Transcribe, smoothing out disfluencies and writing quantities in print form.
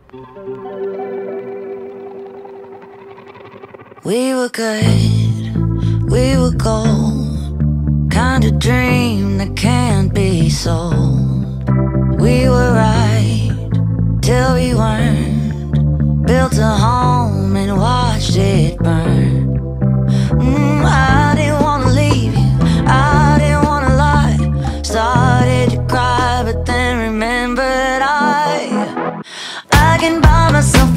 We were good, we were gold, kind of dream that can't be sold. We were right till we weren't, built a home and watched it burn. I didn't wanna leave you, I didn't wanna lie. Started to cry but then remembered I can buy myself